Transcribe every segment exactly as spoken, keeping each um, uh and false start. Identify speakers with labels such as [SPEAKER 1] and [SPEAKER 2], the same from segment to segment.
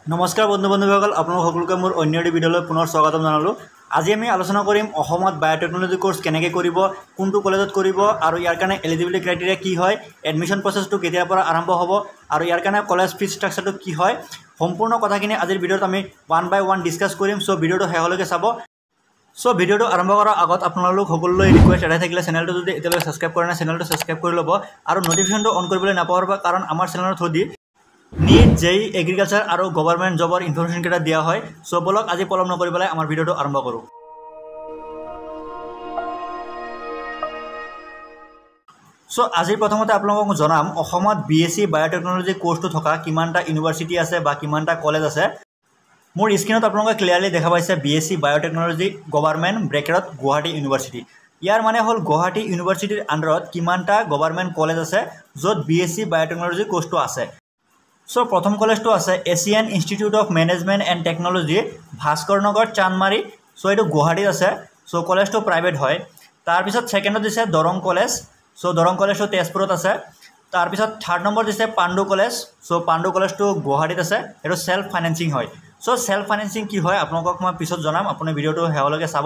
[SPEAKER 1] নমস্কাৰ বন্ধু বান্ধৱীসকল আপোনালোক সকলোকে মোৰ অন্য এটি ভিডিঅ'লৈ পুনৰ স্বাগতম জনালোঁ। আজি আমি আলোচনা কৰিম অসমত বায়োটেকনলজি কোৰ্স কেনেকৈ কৰিব, কোনটো কলেজত কৰিব আৰু ইয়াৰ কাৰণে এলিজিবিলিটি ক্ৰাইটেৰিয়া কি হয়, এডমিশ্যন প্ৰচেছটো কেতিয়াৰ পৰা আৰম্ভ হ'ব আৰু ইয়াৰ কাৰণে কলেজ ফিজ ষ্ট্ৰাকচাৰটো কি হয়, সম্পূৰ্ণ কথাখিনি আজিৰ ভিডিঅ'ত আমি ওৱান বাই ওৱান ডিছকাছ কৰিম। চ' ভিডিঅ'টো শেষলৈকে চাব। চ' ভিডিঅ'টো আৰম্ভ কৰাৰ আগত আপোনালোক সকলোলৈ ৰিকুৱেষ্ট এটাই থাকিলে, চেনেলটো যদি এতিয়ালৈকে ছাবস্ক্ৰাইব কৰা নাই চেনেলটো ছাবস্ক্ৰাইব কৰি ল'ব আৰু নটিফিকেশ্যনটো অন কৰিবলৈ নাপাহৰিব, কাৰণ আমাৰ চেনেলৰ থ্ৰুদি নীট জেই এগ্ৰিকালচাৰ আৰু গভৰ্ণমেণ্ট জবৰ ইনফৰমেশ্যন কেইটা দিয়া হয়। চ' বলক আজি পলম নকৰি পেলাই আমাৰ ভিডিঅ'টো আৰম্ভ কৰোঁ। চ' আজিৰ প্ৰথমতে আপোনালোকক জনাম অসমত বি এছ চি বায়োটেকনলজি কোৰ্সটো থকা কিমানটা ইউনিভাৰ্চিটি আছে বা কিমানটা কলেজ আছে। মোৰ স্ক্ৰীনত আপোনালোকে ক্লিয়াৰলি দেখা পাইছে B S C biotechnology government ব্ৰেকেটত গুৱাহাটী ইউনিভাৰ্চিটি। ইয়াৰ মানে হ'ল গুৱাহাটী ইউনিভাৰ্চিটিৰ আণ্ডাৰত কিমানটা গভৰ্ণমেণ্ট কলেজ আছে য'ত বি এছ চি বায়োটেকনলজি কোৰ্সটো আছে। চ' প্ৰথম কলেজটো আছে Asian Institute of Management and Technology, Bhaskar Nagar Chandmari. চ' এইটো গুৱাহাটীত আছে। চ' কলেজটো প্ৰাইভেট হয়। তাৰপিছত ছেকেণ্ডত দিছে দৰং কলেজ। চ' দৰং কলেজটো তেজপুৰত আছে। তাৰপিছত থাৰ্ড নম্বৰ দিছে পাণ্ডু কলেজ। চ' পাণ্ডু কলেজটো গুৱাহাটীত আছে। এইটো চেল্ফ ফাইনেন্সিং হয়। চ' চেল্ফ ফাইনেন্সিং কি হয় আপোনালোকক মই পিছত জনাম, আপুনি ভিডিঅ'টো শেষলৈকে চাব।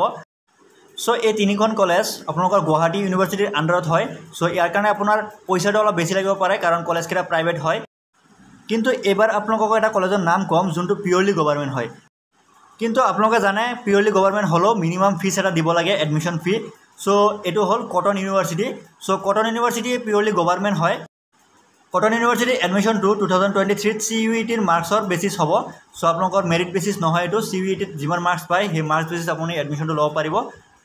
[SPEAKER 1] চ' এই তিনিখন কলেজ আপোনালোকৰ গুৱাহাটী ইউনিভাৰ্চিটিৰ আণ্ডাৰত হয়। চ' ইয়াৰ কাৰণে আপোনাৰ পইচাটো অলপ বেছি লাগিব পাৰে, কাৰণ কলেজকেইটা প্ৰাইভেট হয়। কিন্তু এইবাৰ আপোনালোকক এটা কলেজৰ নাম ক'ম যোনটো পিয়'ৰলি গভৰ্ণমেণ্ট হয়। কিন্তু আপোনালোকে জানে পিয়'ৰলি গভৰ্ণমেণ্ট হ'লেও মিনিমাম ফিজ এটা দিব লাগে, এডমিশ্যন ফি। চ' এইটো হ'ল Cotton University. So' Cotton University purely government হয়। কটন ইউনিভাৰ্চিটিৰ এডমিশ্যনটো টু থাউজেণ্ড টুৱেণ্টি থ্ৰীত চি ইউ ই টিৰ মাৰ্কছৰ বেচিছ হ'ব। চ' আপোনালোকৰ মেৰিট বেচিছ নহয়, এইটো চি ইউ ই টিত যিমান মাৰ্কছ পায় সেই মাৰ্কছ বেচিছ আপুনি এডমিশ্যনটো ল'ব পাৰিব।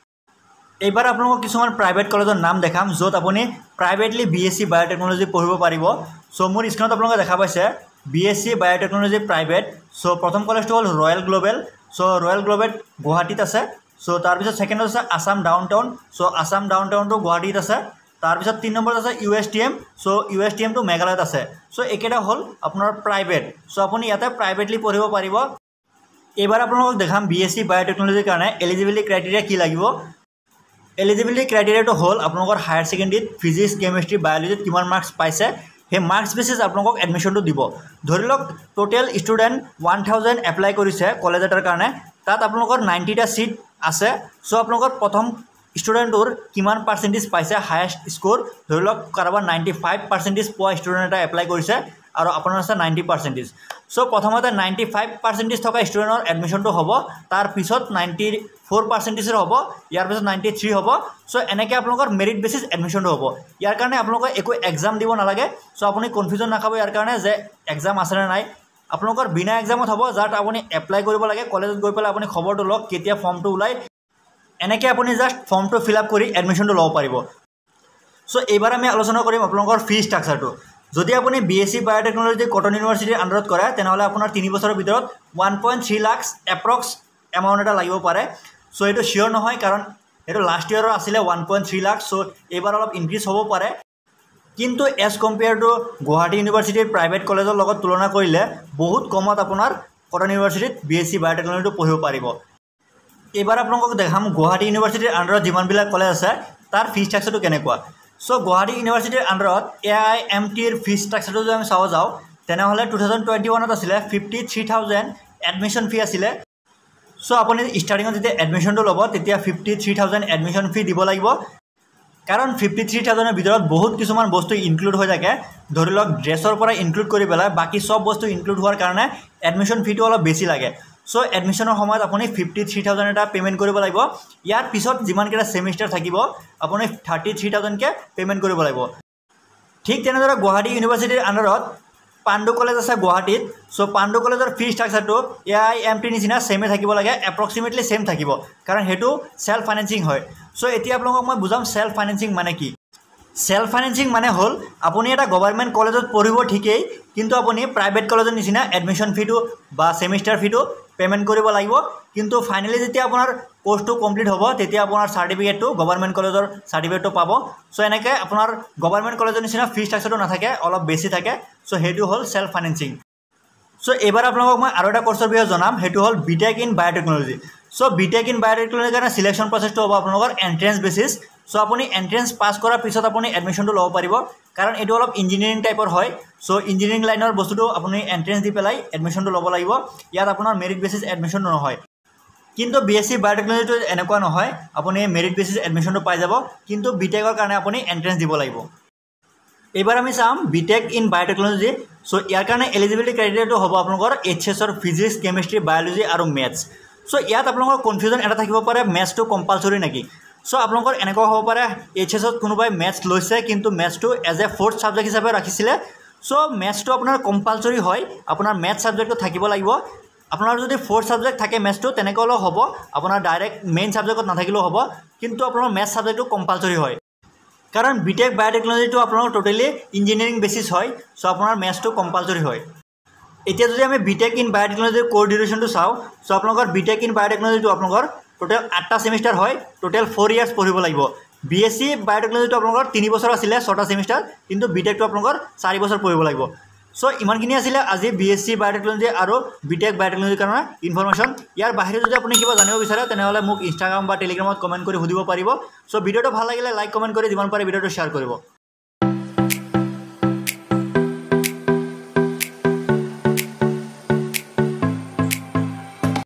[SPEAKER 1] এইবাৰ আপোনালোকক কিছুমান প্ৰাইভেট কলেজৰ নাম দেখাম য'ত আপুনি privately B S C biotechnology পঢ়িব পাৰিব। চ' মোৰ স্ক্ৰীনত আপোনালোকে দেখা পাইছে B S C biotechnology private. So' প্ৰথম কলেজটো হ'ল Royal Global. So' Royal Global গুৱাহাটীত আছে। চ' তাৰপিছত ছেকেণ্ডত আছে Assam Down Town. So' Assam Down টাউনটো গুৱাহাটীত আছে। তাৰপিছত তিনি নম্বৰত আছে U S T M. So' U S T এমটো মেঘালয়ত আছে। চ' এইকেইটা হ'ল আপোনাৰ প্ৰাইভেট। চ' আপুনি ইয়াতে প্ৰাইভেটলি পঢ়িব পাৰিব। এইবাৰ আপোনালোকক দেখাম বি এছ চি বায়োটেকনলজিৰ কাৰণে এলিজিবিলিটি ক্ৰাইটেৰিয়া কি লাগিব। এলিজিবিলিটি ক্ৰাইটেৰিয়াটো হ'ল আপোনালোকৰ হায়াৰ ছেকেণ্ডেৰীত ফিজিক্স, কেমেষ্ট্ৰি, বায়'লজিত কিমান মাৰ্কছ পাইছে সেই মাৰ্কছ বেচিছ আপোনালোকক এডমিশ্যনটো দিব। ধৰি লওক total student one thousand apply কৰিছে কলেজ এটাৰ কাৰণে, তাত আপোনালোকৰ নাইণ্টিটা ছিট আছে। চ' আপোনালোকৰ প্ৰথম ষ্টুডেণ্টটোৰ কিমান পাৰ্চেণ্টেজ পাইছে হায়েষ্ট স্ক'ৰ, ধৰি লওক কাৰোবাৰ নাইণ্টি ফাইভ পাৰ্চেণ্টেজ পোৱা ষ্টুডেণ্ট এটা এপ্লাই কৰিছে আৰু আপোনাৰ আছে নাইণ্টি পাৰ্চেণ্টেজ। চ' প্ৰথমতে নাইণ্টি ফাইভ পাৰ্চেণ্টেজ থকা ষ্টুডেণ্টৰ এডমিশ্যনটো হ'ব, তাৰপিছত নাইণ্টি ফ'ৰ পাৰ্চেণ্টেজৰ হ'ব, ইয়াৰ পিছত নাইণ্টি থ্ৰী হ'ব। চ' এনেকৈ আপোনালোকৰ মেৰিট বেচিছ এডমিশ্যনটো হ'ব। ইয়াৰ কাৰণে আপোনালোকে একো এক্সাম দিব নালাগে। চ' আপুনি কনফিউজন নাখাব ইয়াৰ কাৰণে যে এক্সাম আছেনে নাই। আপোনালোকৰ বিনা এক্সামত হ'ব, যাত আপুনি এপ্লাই কৰিব লাগে কলেজত গৈ পেলাই আপুনি খবৰটো লওক কেতিয়া ফৰ্মটো ওলায়। এনেকৈ আপুনি জাষ্ট ফৰ্মটো ফিল আপ কৰি এডমিশ্যনটো ল'ব পাৰিব। চ' এইবাৰ আমি আলোচনা কৰিম আপোনালোকৰ ফি ষ্ট্ৰাকচাৰটো। যদি আপুনি B S C biotechnology Cotton ইউনিভাৰ্চিটিৰ আণ্ডাৰত কৰে তেনেহ'লে আপোনাৰ তিনি বছৰৰ ভিতৰত one point three lakhs approx amount এটা লাগিব পাৰে। চ' এইটো চিয়'ৰ নহয়, কাৰণ এইটো লাষ্ট ইয়েৰৰ আছিলে one point three lakh. So' এইবাৰ অলপ ইনক্ৰিজ হ'ব পাৰে। কিন্তু এজ কম্পেয়াৰ টু গুৱাহাটী ইউনিভাৰ্চিটিৰ প্ৰাইভেট কলেজৰ লগত তুলনা কৰিলে বহুত কমত আপোনাৰ কটন ইউনিভাৰ্চিটিত বি এছ চি বায়োটেকনলজিটো পঢ়িব পাৰিব। এইবাৰ আপোনালোকক দেখাম গুৱাহাটী ইউনিভাৰ্চিটিৰ আণ্ডাৰত যিমানবিলাক কলেজ আছে তাৰ ফি ষ্ট্ৰাকচাৰটো কেনেকুৱা। চ' গুৱাহাটী ইউনিভাৰ্চিটিৰ আণ্ডাৰত এ আই এম টিৰ ফি ষ্ট্ৰাকচাৰটো যদি আমি চাব যাওঁ তেনেহ'লে টু থাউজেণ্ড টুৱেণ্টি ওৱানত আছিলে fifty three thousand admission fee আছিলে। চ' আপুনি ষ্টাৰ্টিঙত যেতিয়া এডমিশ্যনটো ল'ব তেতিয়া fifty three thousand admission fee দিব লাগিব, কাৰণ ফিফটি থ্ৰী থাউজেণ্ডৰ ভিতৰত বহুত কিছুমান বস্তু ইনক্লুড হৈ থাকে। ধৰি লওক ড্ৰেছৰ পৰা ইনক্লুড কৰি পেলাই বাকী চব বস্তু ইনক্লুড হোৱাৰ কাৰণে এডমিশ্যন ফিটো অলপ বেছি লাগে। চ' এডমিশ্যনৰ সময়ত আপুনি ফিফটি থ্ৰী থাউজেণ্ড এটা পে'মেণ্ট কৰিব লাগিব। ইয়াৰ পিছত যিমানকেইটা ছেমিষ্টাৰ থাকিব আপুনি থাৰ্টি থ্ৰী থাউজেণ্ডকৈ পে'মেণ্ট কৰিব লাগিব। ঠিক তেনেদৰে গুৱাহাটী ইউনিভাৰ্চিটিৰ আণ্ডাৰত পাণ্ডু কলেজ আছে গুৱাহাটীত। চ' পাণ্ডু কলেজৰ ফি ষ্ট্ৰাকচাৰটো এ আই এম টিৰ নিচিনা ছেমে থাকিব লাগে, এপ্ৰক্সিমেটলি ছেম থাকিব, কাৰণ সেইটো চেল্ফ ফাইনেন্সিং হয়। চ' এতিয়া আপোনালোকক মই বুজাম চেল্ফ ফাইনেন্সিং মানে কি। চেল্ফ ফাইনেন্সিং মানে হ'ল আপুনি এটা গভৰ্ণমেণ্ট কলেজত পঢ়িব ঠিকেই, কিন্তু আপুনি প্ৰাইভেট কলেজৰ নিচিনা এডমিশ্যন ফিটো বা ছেমিষ্টাৰ ফিটো পে'মেণ্ট কৰিব লাগিব। কিন্তু ফাইনেলি যেতিয়া আপোনাৰ কোৰ্চটো কমপ্লিট হ'ব তেতিয়া আপোনাৰ চাৰ্টিফিকেটটো গভৰ্ণমেণ্ট কলেজৰ চাৰ্টিফিকেটটো পাব। চ' এনেকৈ আপোনাৰ গভৰ্ণমেণ্ট কলেজৰ নিচিনা ফি ষ্ট্ৰাকচাৰটো নাথাকে, অলপ বেছি থাকে। চ' সেইটো হ'ল চেল্ফ ফাইনেন্সিং। চ' এইবাৰ আপোনালোকক মই আৰু এটা কোৰ্চৰ বিষয়ে জনাম, সেইটো হ'ল B tech in biotechnology. So' B tech in বায়োটেকনলজিৰ কাৰণে চিলেকশ্যন প্ৰচেছটো হ'ব আপোনালোকৰ এণ্ট্ৰেঞ্চ বেচিছ। সো আপুনি এন্ট্ৰেন্স পাছ কৰাৰ পিছত আপুনি এডমিশ্যনটো ল'ব পাৰিব কাৰণ এইটো অলপ ইঞ্জিনিয়াৰিং টাইপৰ হয় সো ইঞ্জিনিয়াৰিং লাইনৰ বস্তুটো আপুনি এন্ট্ৰেন্স দি পেলাই এডমিশ্যনটো ল'ব লাগিব ইয়াত আপোনাৰ মেৰিট বেচিছ এডমিশ্যন নহয় কিন্তু বিএসসি বায়োটেকনলজিটো এনেকুৱা নহয় আপুনি মেৰিট বেচিছ এডমিশ্যনটো পাই যাব কিন্তু বিটেকৰ কাৰণে আপুনি এন্ট্ৰেন্স দিব লাগিব এবাৰ আমি চাম বিটেক ইন বায়োটেকনলজি সো ইয়াৰ কাৰণে এলিজিবিলিটি ক্ৰাইটেৰিয়াটো হ'ব আপোনালোকৰ এইচএছৰ ফিজিক্স কেমিষ্ট্ৰি বায়োলজি আৰু মেথছ সো ইয়াত আপোনালোকৰ কনফিউজন এটা থাকিব পাৰে মেথছটো কম্পালসৰি নেকি সো আপোনালোকৰ এনেকুৱা হ'ব পাৰে এইচএছত কোনোবাই মেথছ লৈছে কিন্তু মেথছটো এজ এ ফ'ৰ্থ ছাবজেক্ট হিচাপে ৰাখিছিলে সো মেথছটো আপোনাৰ কম্পালসৰি হয় আপোনাৰ মেথছ ছাবজেক্টটো থাকিব লাগিব আপোনাৰ যদি ফ'ৰ্থ ছাবজেক্ট থাকে মেথছটো তেনেকৈ হ'লেও হ'ব আপোনাৰ ডাইৰেক্ট মেইন ছাবজেক্টত নাথাকিলেও হ'ব কিন্তু আপোনাৰ মেথছ ছাবজেক্টটো কম্পালসৰি হয় কাৰণ বিটেক বায়োটেকনলজিটো আপোনালোকৰ টোটেলি ইঞ্জিনিয়াৰিং বেচিছ হয় সো আপোনাৰ মেথছটো কম্পালসৰি হয় এতিয়া যদি আমি বিটেক ইন বায়োটেকনলজিৰ কোৰ ডিউৰেশ্যনটো চাওঁ সো আপোনালোকৰ বিটেক ইন বায়োটেকনলজিটো আপোনালোকৰ টোটেল আঠটা সেমিষ্টাৰ হয় টোটেল ফ'ৰ ইয়াৰ্ছ পঢ়িব লাগিব বিএসসি বায়োটেকনলজিটো আপোনালোকৰ তিনি বছৰ আছিলে ছটা সেমিষ্টাৰ কিন্তু বিটেকটো আপোনালোকৰ চাৰি বছৰ পঢ়িব লাগিব সো ইমানখিনি আছিলে আজি বিএসসি বায়োটেকনলজি আৰু বিটেক বায়োটেকনলজিৰ কাৰণে ইনফৰমেশ্যন ইয়াৰ বাহিৰে যদি আপুনি কিবা জানিব বিচাৰে তেনেহ'লে মোক ইনষ্টাগ্ৰাম বা টেলিগ্ৰামত কমেণ্ট কৰি সুধিব পাৰিব সো ভিডিঅ'টো ভাল লাগিলে লাইক কমেণ্ট কৰি যিমান পাৰে ভিডিঅ'টো শ্বেয়াৰ কৰিব